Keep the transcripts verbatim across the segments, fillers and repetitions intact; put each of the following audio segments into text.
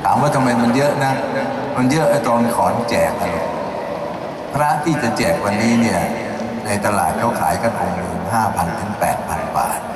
ถามว่าทำไมมันเยอะนะมันเยอะไอ้ตอนขอนแจกอะไรพระที่จะแจกวันนี้เนี่ยในตลาดเขาขายกันองค์หนึ่งห้าพันถึงแปดพันบาท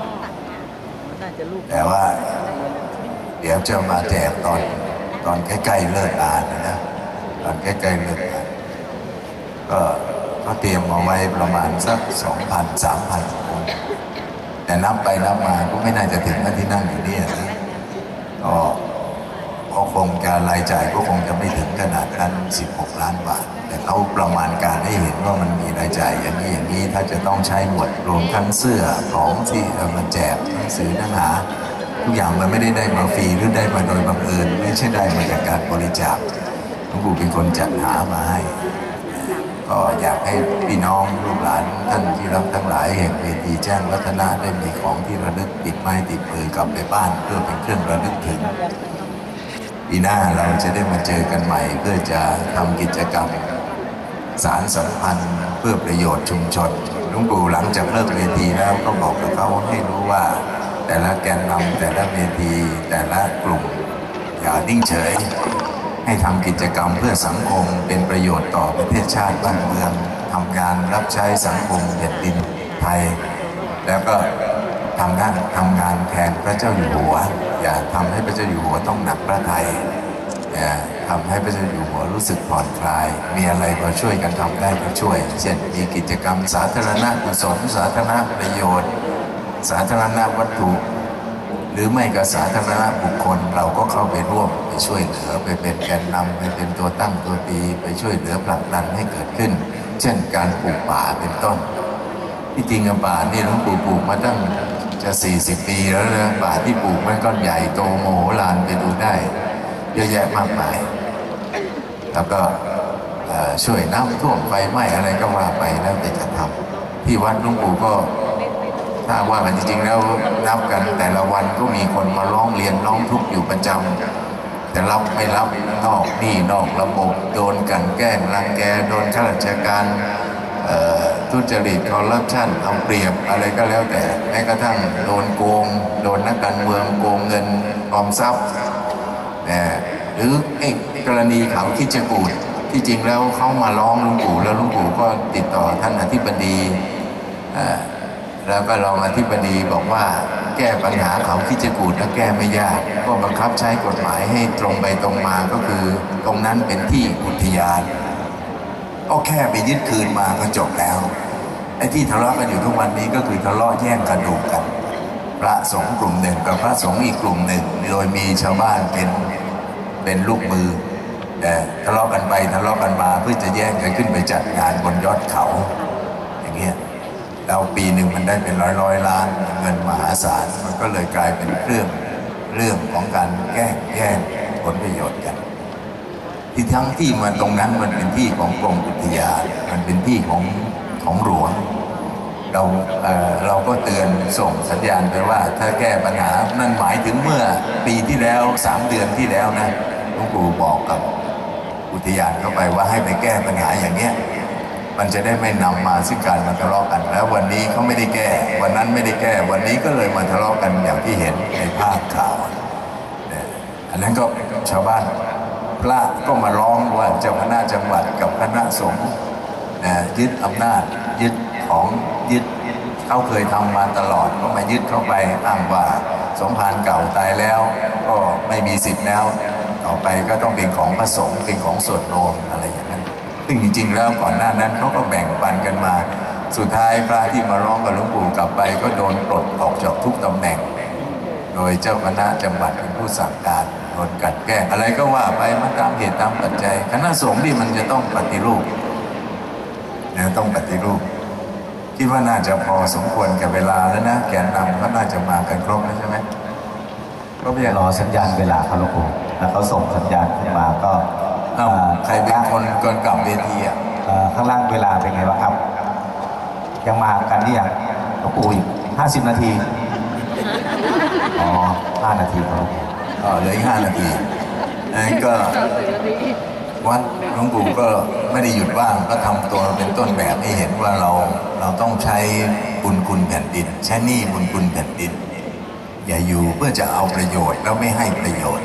แต่ว่าเดี๋ยวจะมาแจกตอนตอนใกล้ๆเลิกงานนะตอนใกล้ๆเลิกงานก็ก็เตรียมเอาไว้ประมาณสักสองพันสามพันคนแต่นับไปนับมาก็ไม่น่าจะถึงที่นั่งอยู่นี่นะก็ก็คงจะรายจ่ายก็คงจะไม่ถึงขนาดนั้นสิบหกล้านบาทแต่เขาประมาณการให้เห็นว่ามันมีรายจ่ายอย่างนี้อย่างนี้ถ้าจะต้องใช้หมดรวมทั้งเสื้อของที่เอามาแจกหนังสือหนังหาทุกอย่างมันไม่ได้ได้มาฟรีหรือได้มาโดยบังเอิญไม่ใช่ได้มาจากการบริจาคหลวงปู่เป็นคนจัดหามาให้ก็อยากให้พี่น้องลูกหลานท่านที่รักทั้งหลายแห่งเวทีแจ้งวัฒนะได้มีของที่ระลึกติดไม้ติดมือกลับไปบ้านเพื่อเป็นเครื่องระลึกถึงปีหน้าเราจะได้มาเจอกันใหม่เพื่อจะทำกิจกรรมสารสัมพันธ์เพื่อประโยชน์ชุมชนหลวงปู่หลังจากเลิกเวทีแล้วก็บอกกับเขาให้รู้ว่าแต่ละแกนนำแต่ละเวทีแต่ละกลุ่มอย่านิ่งเฉยให้ทำกิจกรรมเพื่อสังคมเป็นประโยชน์ต่อประเทศชาติบ้านเมืองทำงานรับใช้สังคมแผ่นดินไทยแล้วก็ทำงานทำงานแทนพระเจ้าอยู่หัวอย่าทำให้พระเจ้าอยู่หัวต้องหนักพระทัยอย่าทำให้พระเจ้าอยู่หัวรู้สึกผ่อนคลายมีอะไรก็ช่วยกันทำได้ก็ช่วยเช่นมีกิจกรรมสาธารณกุศลสาธารณประโยชน์สาธารณวัตถุหรือไม่ก็สาธารณบุคคลเราก็เข้าไปร่วมไปช่วยเหลือไปเป็นแกนนำไปเป็นตัวตั้งตัวตีไปช่วยเหลือผลักดันให้เกิดขึ้นเช่นการปลูกป่าเป็นต้นที่จริงป่านี่หลวงปู่ปลูกมาตั้งจะสี่สิบปีแล้วนะป่าที่ปลูกมันก็ใหญ่โตโมโหลานไปดูได้เยอะแยะมากมายแล้วก็ช่วยน้ำท่วมไฟไหม้อะไรก็ว่าไปแล้วแต่จะทำที่วัดหลวงปู่ก็ถ้าว่ากันจริงๆแล้วนับกันแต่ละวันก็มีคนมาร้องเรียนร้องทุกข์อยู่ประจำแต่รับไม่รับนอกนี่นอกระบบโดนกันแกล้งรังแกโดนข้าราชการทุจริตคอร์รัปชันเอาเปรียบอะไรก็แล้วแต่แม้กระทั่งโดนโกงโดนนักการเมืองโกงเงินออมทรัพย์หรือเอกกรณีเขาคิดจะกูดที่จริงแล้วเขามาร้องหลวงปู่แล้วหลวงปู่ก็ติดต่อท่านอธิบดีแล้วก็รองอธิบดีบอกว่าแก้ปัญหาเขาคิดจะกูดและแก้ไม่ยากก็บังคับใช้กฎหมายให้ตรงไปตรงมาก็คือตรงนั้นเป็นที่อุทยานก็แค่ไปยึดคืนมาก็จบแล้วไอ้ที่ทะเลาะกันอยู่ทุกวันนี้ก็คือทะเลาะแย่งกระดูกกันพระสงฆ์กลุ่มหนึ่งกับพระสงฆ์อีกกลุ่มหนึ่งโดยมีชาวบ้านเป็นเป็นลูกมือแต่ทะเลาะกันไปทะเลาะกันมาเพื่อจะแย่งกันขึ้นไปจัดงานบนยอดเขาอย่างเงี้ยเราปีหนึ่งมันได้เป็นร้อยร้อยล้านเงินมหาศาลมันก็เลยกลายเป็นเรื่องเรื่องของการแย่งแย่งผลประโยชน์กันที่ทั้งที่มันตรงนั้นมันเป็นที่ของกรมอุทยานมันเป็นที่ของของหลวงเราเอ่อเราก็เตือนส่งสัญญาณไปว่าถ้าแก้ปัญหานั่นหมายถึงเมื่อปีที่แล้วสามเดือนที่แล้วนะหลวงปู่บอกกับอุทยานเข้าไปว่าให้ไปแก้ปัญหาอย่างเนี้ยมันจะได้ไม่นำมาซึ่งการมาทะเลาะกันแล้ววันนี้เขาไม่ได้แก้วันนั้นไม่ได้แก้วันนี้ก็เลยมาทะเลาะกันอย่างที่เห็นในภาพข่าวอันนั้นก็ชาวบ้านพระก็มาร้องว่าเจ้าคณะจังหวัดกับคณะสงฆ์ยึดอำนาจยึดของยึดเขาเคยทำมาตลอดก็มายึดเข้าไปอ้างว่าสมภารเก่าตายแล้วก็ไม่มีสิทธิ์แล้วต่อไปก็ต้องเป็นของพระสงฆ์เป็นของส่วนรวมอะไรอย่างนั้นซึ่งจริงๆแล้วก่อนหน้านั้นเขาก็แบ่งปันกันมาสุดท้ายพระที่มาร้องกับหลวงปู่กลับไปก็โดนปลดออกจากทุกตำแหน่งโดยเจ้าคณะจังหวัดเป็นผู้สั่งการโดนกัดแกล้งอะไรก็ว่าไปมาตามเหตุตามปัจจัยคณะสงฆ์ที่มันจะต้องปฏิรูปเนี่ยต้องปฏิรูปคิดว่าน่าจะพอสมควรกับเวลาแล้วนะแกนนำก็น่าจะมากันครบแล้วใช่ไหมก็เพียงรอสัญญาณเวลาครับหลวงปู่แล้วเขาส่งสัญญาณขึ้นมาก็ใครเป็นคนก่อนกลับเวทีอ่ะข้างล่างเวลาเป็นไงบ้างครับยังมากันนี่ยังหลวงปู่อีกห้าสิบนาทีอ๋อห้านาทีครับอ๋อเหลืออีกห้านาทีนั้นก็วัดหลวงปู่ก็ไม่ได้หยุดว่างก็ทำตัวเป็นต้นแบบให้เห็นว่าเราเราต้องใช้บุญคุณแผ่นดินใช้หนี้บุญคุณแผ่นดินอย่าอยู่เพื่อจะเอาประโยชน์แล้วไม่ให้ประโยชน์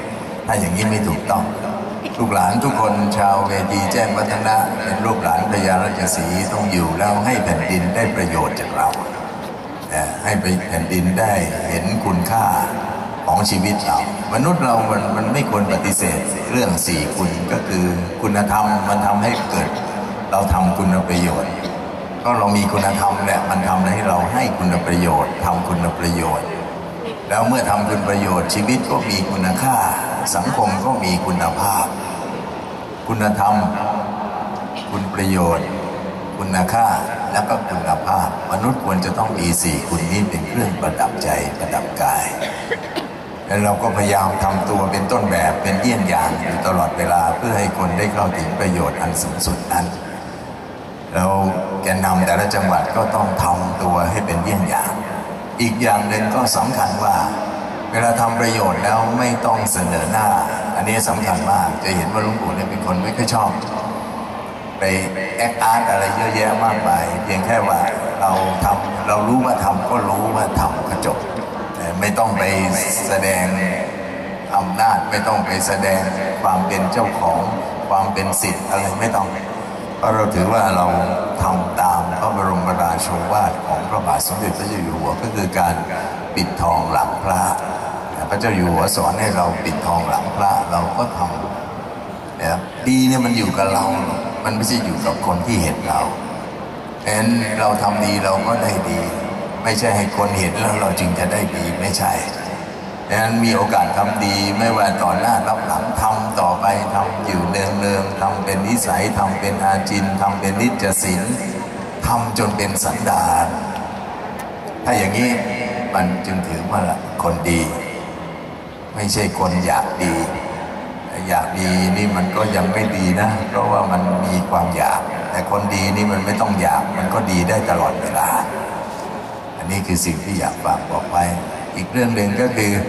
ถ้าอย่างนี้ไม่ถูกต้องลูกหลานทุกคนชาวเวทีแจ้งวัฒนะเป็นลูกหลานพญาราชสีห์ต้องอยู่แล้วให้แผ่นดินได้ประโยชน์จากเราให้ไปแผ่นดินได้เห็นคุณค่าของชีวิตเรามนุษย์เรามันมันไม่ควรปฏิเสธเรื่องสี่คุณก็คือคุณธรรมมันทำให้เกิดเราทำคุณประโยชน์ก็เรามีคุณธรรมแหละมันทำให้เราให้คุณประโยชน์ทำคุณประโยชน์แล้วเมื่อทำคุณประโยชน์ชีวิตก็มีคุณค่าสังคมก็มีคุณภาพคุณธรรมคุณประโยชน์คุณค่าแล้วก็คุณภาพมนุษย์ควรจะต้องมีสี่คุณนี้เป็นเครื่องประดับใจประดับกายแล้วเราก็พยายามทำตัวเป็นต้นแบบเป็นเยี่ยงอย่างอยู่ตลอดเวลาเพื่อให้คนได้เข้าถึงประโยชน์อันสูงสุดนั้นแล้วแกนนำแต่ละจังหวัดก็ต้องทำตัวให้เป็นเยี่ยงอย่างอีกอย่างหนึ่งก็สำคัญว่าเวลาทำประโยชน์แล้วไม่ต้องเสนอหน้าอันนี้สำคัญมากจะเห็นว่าหลวงปู่เนี่ยเป็นคนไม่ค่อยชอบไปแอคอาร์ตอะไรเยอะแยะมากมายเพียงแค่ว่าเราทำเรารู้ว่าทำก็รู้ว่าทำก็จบไม่ต้องไปแสดงอำนาจไม่ต้องไปแสดงความเป็นเจ้าของความเป็นศิษย์อะไรไม่ต้องเพราะเราถือว่าเราทำตามพระบรมราโชวาทของพระบาทสมเด็จพระเจ้าอยู่หัวก็คือการปิดทองหลังพระพระเจ้าอยู่หัวสอนให้เราปิดทองหลังพระเราก็ทำนะครับดีเนี่ยมันอยู่กับเรามันไม่ใช่อยู่กับคนที่เห็นเราเพราะฉะนั้นเราทำดีเราก็ได้ดีไม่ใช่ให้คนเห็นแล้วเราจึงจะได้ดีไม่ใช่ดังนั้นมีโอกาสทำดีไม่ว่าต่อหน้ารับหลังทำต่อไปทำอยู่เนืองๆทำเป็นนิสัยทำเป็นอาจินทำเป็นนิจศีลทำจนเป็นสันดานถ้าอย่างนี้มันจึงถือว่าคนดีไม่ใช่คนอยากดีอยากดีนี่มันก็ยังไม่ดีนะเพราะว่ามันมีความอยากแต่คนดีนี่มันไม่ต้องอยากมันก็ดีได้ตลอดเวลาอันนี้คือสิ่งที่อยากฝากบอกไปอีกเรื่องหนึ่งก็คือ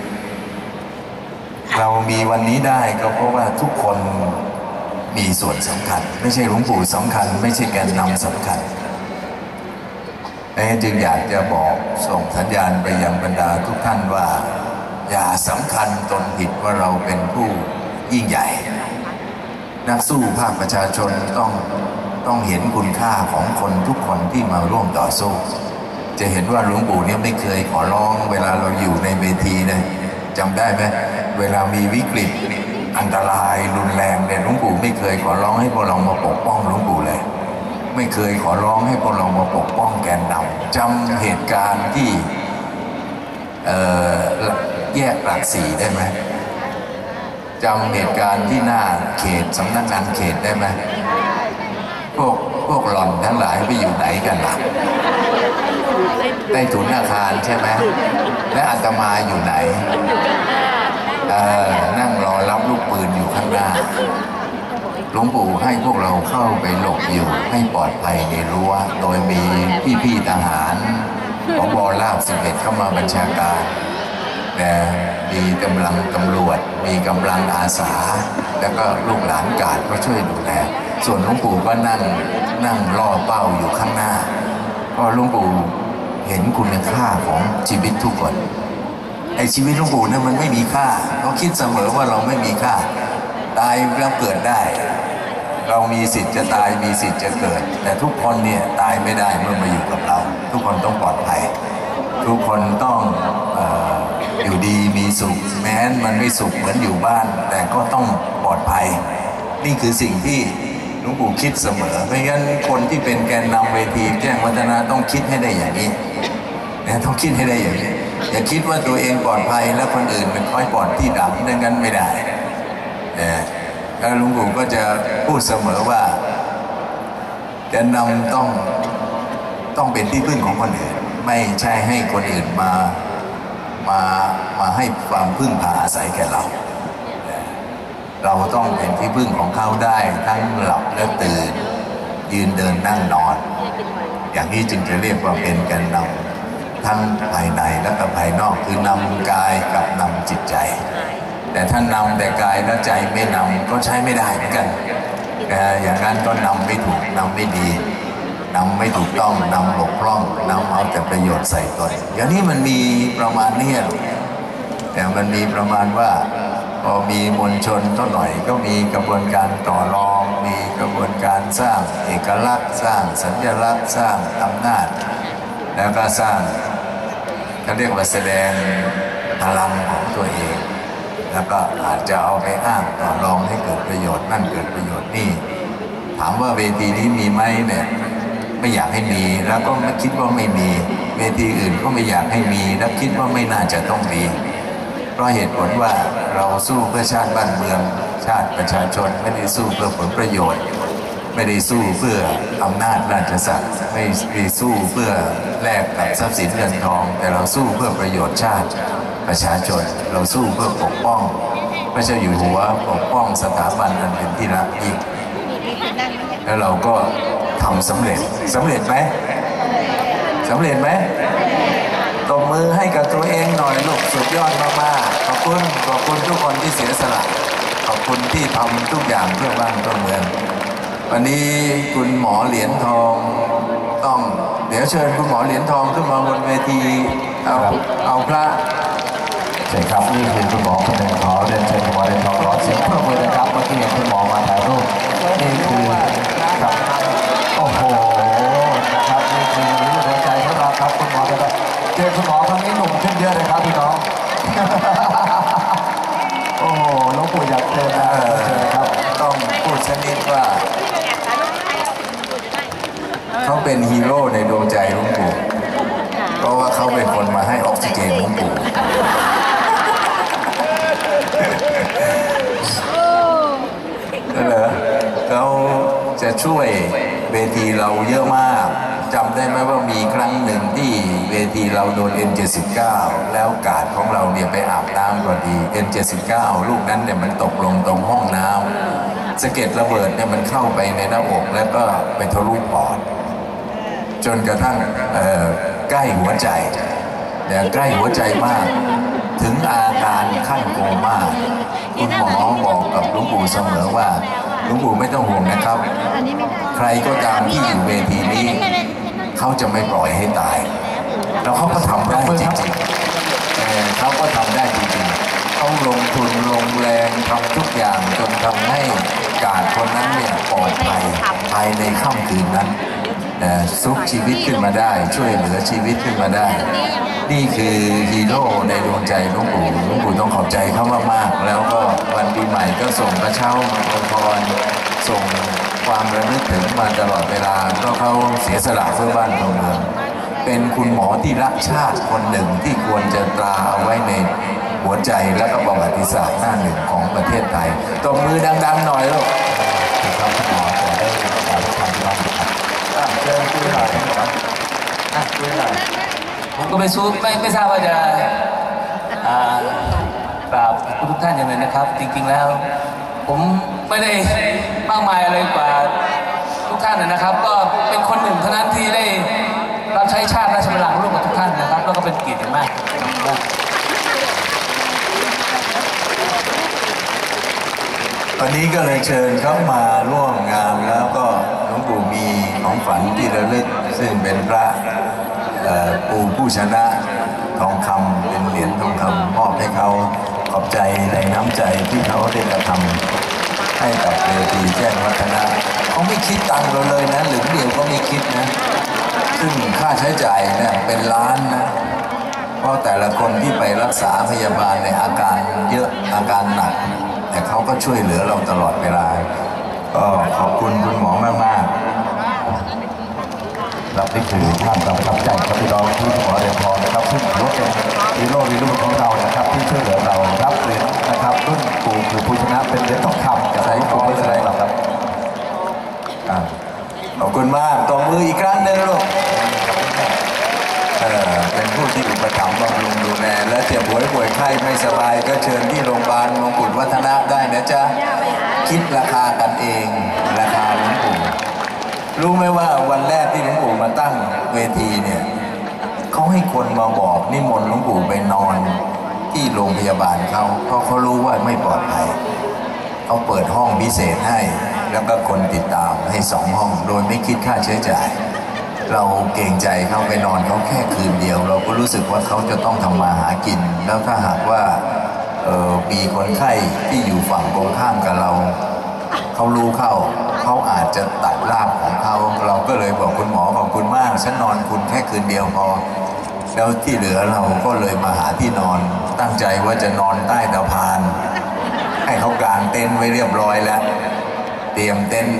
เรามีวันนี้ได้ก็เพราะว่าทุกคนมีส่วนสำคัญไม่ใช่หลวงปู่สำคัญไม่ใช่แกนนำสำคัญดังนั้นจึงอยากจะบอกส่งสัญญาณไปยังบรรดาทุกท่านว่าอย่าสำคัญตนผิดว่าเราเป็นผู้ยิ่งใหญ่นักสู้ภาคประชาชนต้องต้องเห็นคุณค่าของคนทุกคนที่มาร่วมต่อสู้จะเห็นว่าหลวงปู่เนี่ยไม่เคยขอร้องเวลาเราอยู่ในเวทีเนี่ยจำได้ไหมเวลามีวิกฤตอันตรายรุนแรงเนี่ยหลวงปู่ไม่เคยขอร้องให้พวกเรามาปกป้องหลวงปู่เลยไม่เคยขอร้องให้พวกเรามาปกป้องแกนนำจำเหตุการณ์ที่เอ่อแยกหลักสี่ได้ไหมจำเหตุการณ์ที่หน้าเขตสำนักงานเขตได้ไหมพวกพวกหล่อนทั้งหลายไปอยู่ไหนกันล่ะใต้ถุนอาคารใช่ไหมและอาตมาอยู่ไหนเออนั่งรอรับลูกปืนอยู่ข้างหน้าหลวงปู่ให้พวกเราเข้าไปหลบอยู่ให้ปลอดภัยในรั้วโดยมีพี่ๆทหารผบ.ราบสิบเอ็ดเข้ามาบัญชาการแต่มีกำลังตำรวจมีกำลังอาสาแล้วก็ลูกหลานกาดก็ช่วยดูแลส่วนหลวงปู่ก็นั่งนั่งล่อเป้าอยู่ข้างหน้าเพราะหลวงปู่เห็นคุณค่าของชีวิตทุกคนไอ้ชีวิตหลวงปู่เนี่ยมันไม่มีค่าเขาคิดเสมอว่าเราไม่มีค่าตายแล้วเกิดได้เรามีสิทธิ์จะตายมีสิทธิ์จะเกิดแต่ทุกคนเนี่ยตายไม่ได้เมื่อมาอยู่กับเราทุกคนต้องปลอดภัยทุกคนต้องเอ่ออยู่ดีมีสุขแม้มันไม่สุขเหมือนอยู่บ้านแต่ก็ต้องปลอดภัยนี่คือสิ่งที่หลวงปู่คิดเสมอเพราะงั้นคนที่เป็นแกนนำเวทีแจ้งวัฒนะต้องคิดให้ได้อย่างนี้นะต้องคิดให้ได้อย่างนี้อย่าคิดว่าตัวเองปลอดภัยแล้วคนอื่นเป็นค่อยปลอดที่ดับดังนั้นไม่ได้นะแล้วหลวงปู่ก็จะพูดเสมอว่าแกนนำต้องต้องเป็นที่พึ่งของคนอื่นไม่ใช่ให้คนอื่นมามามาให้ความพึ่งพาอาศัยแก่เราเราต้องเป็นที่พึ่งของเขาได้ทั้งหลับและตื่นยืนเดินนั่งนอนอย่างนี้จึงจะเรียกว่าเป็นแกนนำทั้งภายในและก็ภายนอกคือนำกายกับนำจิตใจแต่ถ้านำแต่กายและใจไม่นำก็ใช้ไม่ได้เหมือนกันอย่างนั้นก็นำไม่ถูกนำไม่ดีนำไม่ถูกต้องนำบกพร่องนำเอาแต่ประโยชน์ใส่ตนอย่างนี้มันมีประมาณนี้แต่มันมีประมาณว่าพอมีมวลชนเท่าหน่อยก็มีกระบวนการต่อรองมีกระบวนการสร้างเอกลักษณ์สร้างสัญลักษณ์สร้างอำนาจแล้วก็สร้างเขาเรียกว่าแสดงพลังของตัวเองแล้วก็อาจจะเอาไปอ้างต่อรองให้เกิดประโยชน์นั่นเกิดประโยชน์นี่ถามว่าเวทีนี้มีไหมเนี่ยไม่อยากให้มีแล้วก็ไม่คิดว่าไม่มีเวทีอื่นก็ไม่อยากให้มีและคิดว่าไม่น่าจะต้องมีเพราะเหตุผลว่าเราสู้เพื่อชาติบ้านเมืองชาติประชาชนไม่ได้สู้เพื่อผลประโยชน์ไม่ได้สู้เพื่ออำนาจราชศักดิ์ไม่ได้สู้เพื่อแลกกับทรัพย์สินเงินทองแต่เราสู้เพื่อประโยชน์ชาติประชาชนเราสู้เพื่อปกป้องพระเจ้าอยู่หัวปกป้องสถาบันอันเป็นที่รักยิ่งแล้วเราก็ทำสำเร็จสำเร็จไหมสำเร็จไหมตบมือให้กับตัวเองหน่อยลูกสุดยอดมากๆขอบคุณขอบคุณทุกคนที่เสียสละขอบคุณที่ทำทุกอย่างเพื่อบ้านเพื่อเมืองวันนี้คุณหมอเหรียญทองต้องเดี๋ยวเชิญคุณหมอเหรียญทองขึ้นมาบนเวทีเอาเอาพระใช่ครับนี่คือคุณหมอคนหนึ่งขอเรียนเชิญคุณหมอเหรียญทองรอเสียงปรบมือนะครับเมื่อกี้เห็นคุณหมอมาถ่ายรูปนี่คือครับโอ้โหนะครับนี่คือหัวใจของเราครับคุณหมอนะครับเจอคุณหมอครั้งนี้หนุ่มขึ้นเยอะเลยครับพี่น้องโอ้โหหลวงปู่อยากเจอนะครับต้องพูดชนิดว่าเขาเป็นฮีโร่ในดวงใจหลวงปู่เพราะว่าเขาเป็นคนมาให้ออกซิเจนหลวงปู่เหรอเขาจะช่วยเวทีเราเยอะมากจำได้ไหมว่ามีครั้งหนึ่งที่เวทีเราโดน เอ็ม เจ็ดสิบเก้า แล้วกาดของเราเนี่ยไปอาบน้ำพอดี เอ็ม เจ็ดสิบเก้า ลูกนั้นเนี่ยมันตกลงตรงห้องน้ำสะเก็ดระเบิดเนี่ยมันเข้าไปในหน้าอกแล้วก็ไปทะลุปอดจนกระทั่งใกล้หัวใจแต่ใกล้หัวใจมากถึงอาการขั้นโคม่าคุณหมอบอกกับหลวงปู่เสมอว่าหลวงปู่ไม่ต้องห่วงนะครับใครก็ตามที่อยู่เวทีนี้เขาจะไม่ปล่อยให้ตายแล้วเขาก็ทำได้จริงๆเขาก็ทำได้จริงๆเขาลงทุนลงแรงทำทุกอย่างจนทำให้กาดคนนั้นเนี่ยปลอดภัยภายในค่ำคืนนั้นซุกชีวิตขึ้นมาได้ช่วยเหลือชีวิตขึ้นมาได้นี่คือฮีโร่ในดวงใจหลวงปู่หลวงปู่ต้องขอบใจเขามากๆแล้วก็วันปีใหม่ก็ส่งกระเช้ามาอวยพรส่งความระลึกถึงมาตลอดเวลาเพราะเขาเสียสละเพื่อบ้านเมืองเป็นคุณหมอที่รักชาติคนหนึ่งที่ควรจะตราเอาไว้ในหัวใจและก็ประวัติศาสตร์หน้าหนึ่งของประเทศไทยตบมือดังๆหน่อยลูกครับคุณหมอจะได้การทำที่บ้านครับเชิญคุยหน่อยครับคุยหน่อยผมก็ไม่สู้ไม่ไม่ทราบว่าจะกราบทุกท่านอย่างไรนะครับ จริงๆแล้วผมไม่ได้มากมายอะไรกว่าทุกท่านนะครับ ก็เป็นคนหนึ่งเท่านั้นที่ได้รับใช้ชาติราชบัลลังก์ร่วมกับทุกท่านนะครับแล้วก็เป็นเกียรติอย่างมากวันนี้ก็เลยเชิญเขามาร่วมงานแล้วก็หลวงปู่มีของฝันที่ระลึกซึ่งเป็นพระปู่ผู้ชนะทองคำเป็นเหรียญทองคำมอบให้เขาขอบใจในน้ำใจที่เขาได้กระทำให้กับเวทีแจ้งวัฒนะเขาไม่คิดตังค์เราเลยนะหรือเดียวก็ไม่คิดนะซึ่งค่าใช้จ่ายเนี่ยเป็นล้านนะเพราะแต่ละคนที่ไปรักษาพยาบาลในอาการเยอะอาการหนักแต่เขาก็ช่วยเหลือเราตลอดเวลาก็ขอบคุณคุณหมอมากๆรับนี่คือท่านประทับใจกับพี่น้องที่หมอเหรียญทองนะครับซึ่งถือว่าเป็นฮีโร่ฮีโร่ของเรานะครับที่ช่วยเหลือเรารับเหรียญนะครับรุ่นปู่คือผู้ชนะเป็นเหรียญทองคำจะใช้ของไม่ใช่หรอกครับขอบคุณมากตบมืออีกครั้งหนึ่งลูกเออเป็นผู้ที่อุปถัมภ์บำรุงดูแลและเจ็บป่วยป่วยไข้ไม่สบายก็เชิญที่โรงพยาบาลมงกุฎวัฒนะได้นะจ๊ะคิดราคากันเองราคาหลวงปู่รู้ไหมว่าวันแรกที่หลวงปู่มาตั้งเวทีเนี่ยเขาให้คนมาบอกนิมนต์หลวงปู่ไปนอนที่โรงพยาบาลเขาเพราะเขารู้ว่าไม่ปลอดภัยเขาเปิดห้องพิเศษให้แล้วก็คนติดตามให้สองห้องโดยไม่คิดค่าใช้จ่ายเราเกรงใจเขาไปนอนเขาแค่คืนเดียวเราก็รู้สึกว่าเขาจะต้องทำมาหากินแล้วถ้าหากว่าเออมีคนไข้ที่อยู่ฝั่งตรงข้ามกับเราเขารู้เข้าเขาอาจจะตัดลาบของเขาเราก็เลยบอกคุณหมอขอบคุณมากฉันนอนคุณแค่คืนเดียวพอแล้วที่เหลือเราก็เลยมาหาที่นอนตั้งใจว่าจะนอนใต้สะพานให้เขากางเต็นท์ไว้เรียบร้อยแล้วเตรียมเต็นท์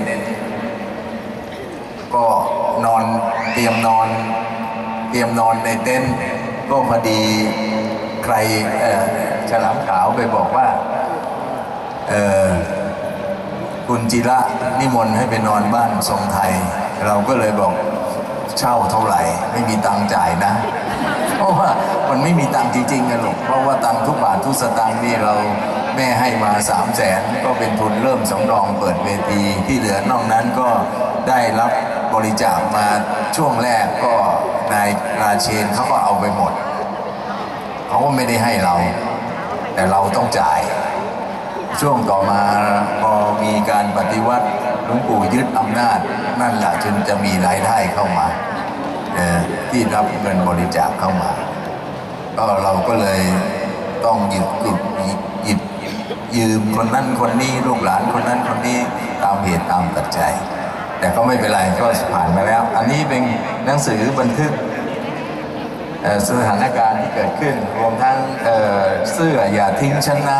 ก็นอนเตรียมนอนเตรียมนอนในเต็นท์ก็พอดีใครเอ่อฉลามขาวไปบอกว่าเอ่อคุณจิระนิมนต์ให้ไปนอนบ้านทรงไทยเราก็เลยบอกเช่าเท่าไหร่ไม่มีตังค์จ่ายนะเพราะว่ามันไม่มีตังค์จริงๆกันหรอกเพราะว่าตังค์ทุกบาททุกสตางค์นี่เราแม่ให้มาสามแสนก็เป็นทุนเริ่มสำรองเปิดเวทีที่เหลือนอกนั้นก็ได้รับบริจาคมาช่วงแรกก็นายราเชนเขาก็เอาไปหมดเขาก็ไม่ได้ให้เราแต่เราต้องจ่ายช่วงต่อมาพอมีการปฏิวัติหลวงปู่ยึดอำนาจนั่นแหละจึงจะมีรายได้เข้ามาที่รับเงินบริจาคเข้ามาก็เราก็เลยต้องหยิบหยิบหยิบยืมคนนั้นคนนี้ลูกหลานคนนั้นคนนี้ตามเหตุตามปัจจัยแต่ก็ไม่เป็นไรก็ผ่านมาแล้วอันนี้เป็นหนังสือบันทึกสถานการณ์ที่เกิดขึ้นรวมทั้งเสื้ออย่าทิ้งฉันนะ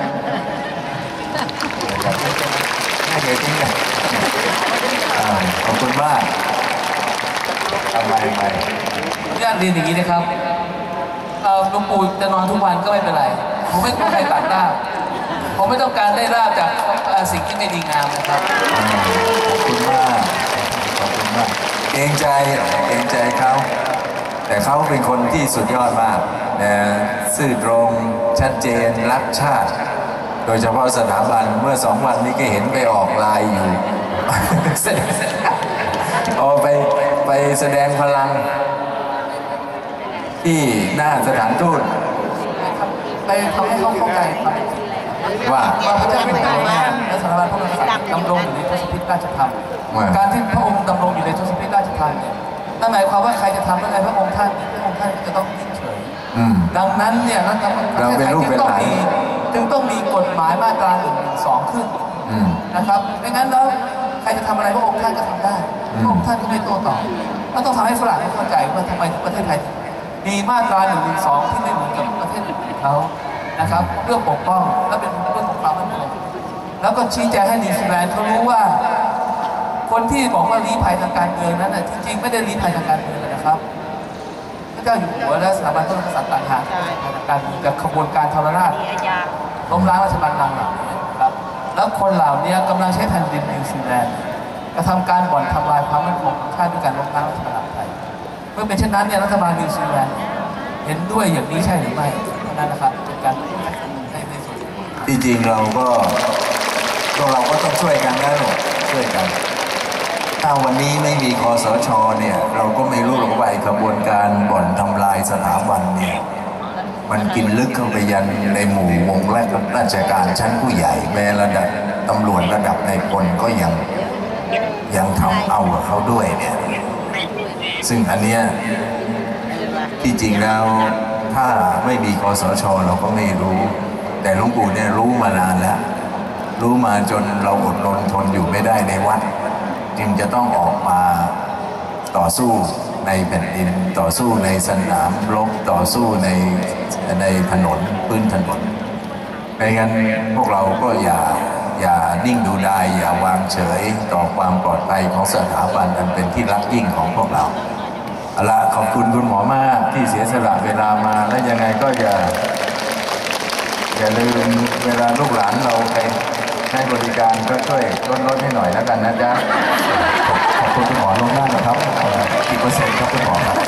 ไม่เคยทิ้งกันขอบคุณมากทำไมไมญาติเรียนอย่างนี้นะครับหลวงปู่จะนอนทุกวันก็ไม่เป็นไรผมไม่ต้องใครตัดลาบผมไม่ต้องการได้ลาบจากสิ่งที่ไม่ดีงามนะครับขอบคุณมากขอบคุณมากเกรงใจเกรงใจเขาแต่เขาเป็นคนที่สุดยอดมากนะซื่อตรงชัดเจนรักชาติโดยเฉพาะสถาบันเมื่อสองวันนี้ก็เห็นไปออกไลน์อยู่เอาไปไปแสดงพลังที่หน้าสถานทูตไปทำให้เขาเข้าใจครับว่าว่าพระเจ้าอยู่หัวและสถาบันพระมหากษัตริย์ดำรงอยู่ในทศพิธราชธรรมการที่พระองค์ดำรงอยู่ในทศพิธราชธรรมเนี่ยนั่นหมายความว่าใครจะทำอะไรพระองค์ท่านพระองค์ท่านจะต้องนิ่งเฉยดังนั้นเนี่ยรัฐบาลประเทศไทยจึงต้องมีจึงต้องมีกฎหมายมาตราหนึ่งสองขึ้นนะครับไม่งั้นแล้วใครจะทำอะไรพระองค์ท่านก็ทำได้พระองค์ท่านก็ไม่โต้ตอบก็ต้องทำให้ฝรั่งเข้าใจว่าทำไมประเทศไทยมีมาตราหนึ่งหนึ่งสองที่ไม่เหมือนกับประเทศอื่นเขานะครับเพื่อปกป้องและเป็นเรื่องของความมั่นคงแล้วก็ชี้แจงให้นิวซีแลนด์เขารู้ว่าคนที่บอกว่าลี้ภัยทางการเมืองนั้นจริงๆไม่ได้ลี้ภัยทางการเมืองนะครับพระเจ้าอยู่หัวและสถาบันพระมหากษัตริย์ต่างหากการกับขบวนการทรราชล้มล้างราชบัลลังก์เหล่านี้ครับแล้วคนเหล่านี้กำลังใช้แผ่นดินนิวซีแลนด์กระทำการบ่อนทำลายความมั่นคงของชาติด้วยการล้มล้างราชบัลลังก์ไทยเมื่อเป็นเช่นนั้นเนี่ยรัฐบาลนิวซีแลนด์เห็นด้วยอย่างนี้ใช่หรือไม่นั่นนะครับเป็นการให้ในส่วนที่จริงเราก็พวกเราก็ต้องช่วยกันนะลูกช่วยกันถ้าวันนี้ไม่มีคสช.เนี่ยเราก็ไม่รู้หรอกว่าขบวนการบ่อนทำลายสถาบันเนี่ยมันกินลึกเข้าไปยันในหมู่วงราชการชั้นผู้ใหญ่แม้ระดับตำรวจระดับในพลก็ยังยังทำเอากับเขาด้วยเนี่ยซึ่งอันเนี้ยที่จริงแล้วถ้าไม่มีคสช.เราก็ไม่รู้แต่หลวงปู่เนี่ยรู้มานานแล้วรู้มาจนเราอดรนทนอยู่ไม่ได้ในวัดจึงจะต้องออกมาต่อสู้ในแผ่นดินต่อสู้ในสนามรบต่อสู้ในในถนนพื้นถนนไม่งั้นพวกเราก็อย่าอย่านิ่งดูดายอย่าวางเฉยต่อความปลอดภัยของสถาบันอันเป็นที่รักยิ่งของพวกเราเอาละขอบคุณคุณหมอมากที่เสียสละเวลามาและยังไงก็อย่าอย่าลืมเวลาลูกหลานเราไปให้บริการก็ช่วยลดลดให้หน่อยแล้วกันนะจ๊ะขอบคุณคุณหมอลงหน้านะครับกี่เปอร์เซ็นต์ครับคุณหมอครับ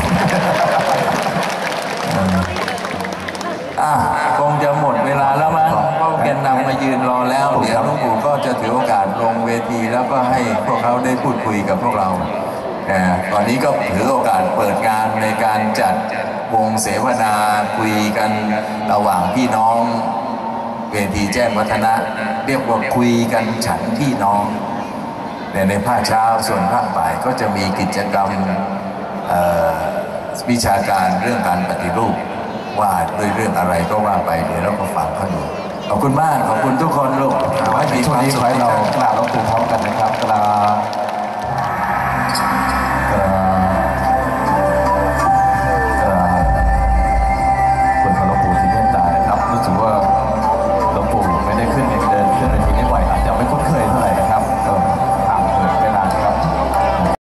อ่ะคงจะหมดเวลาแล้วมั้งเพราะแกนนำมายืนรอแล้วเดี๋ยวหลวงปู่ก็จะถือโอกาสลงเวทีแล้วก็ให้พวกเขาได้พูดคุยกับพวกเราแต่ตอนนี้ก็ถือโอกาสเปิดงานในการจัดวงเสวนาคุยกันระหว่างพี่น้องเวทีแจ้งวัฒนะเรียกว่าคุยกันฉันพี่น้องแต่ในภาคเช้าส่วนภาคบ่ายก็จะมีกิจกรรมวิชาการเรื่องการปฏิรูปว่าด้วยเรื่องอะไรก็ว่าไปเดี๋ยวเราก็ฟังเขาดูขอบคุณมากขอบคุณทุกคนลูกขอให้มีช่คว วามงนี้สุขขอให้ที่เราท่านกราบหลวงปู่พร้อมกันนะครับกราบ